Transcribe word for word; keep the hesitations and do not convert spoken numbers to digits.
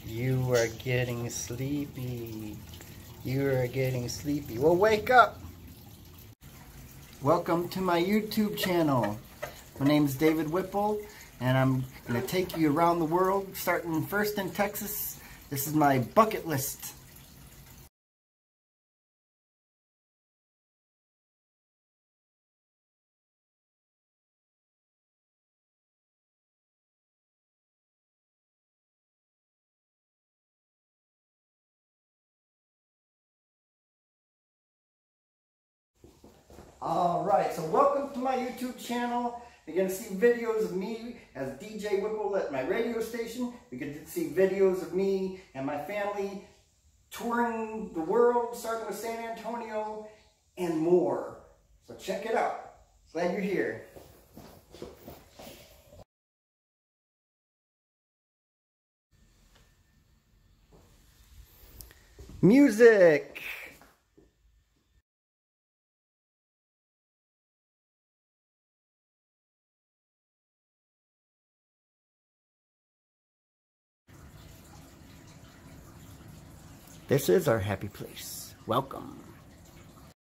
You are getting sleepy. You are getting sleepy. Well, wake up. Welcome to my YouTube channel. My name is David Whipple, and I'm going to take you around the world, starting first in Texas. This is my bucket list. Alright, so welcome to my YouTube channel. You're going to see videos of me as D J Whipple at my radio station. You get to see videos of me and my family touring the world, starting with San Antonio and more. So check it out. Glad you're here. Music! This is our happy place. Welcome.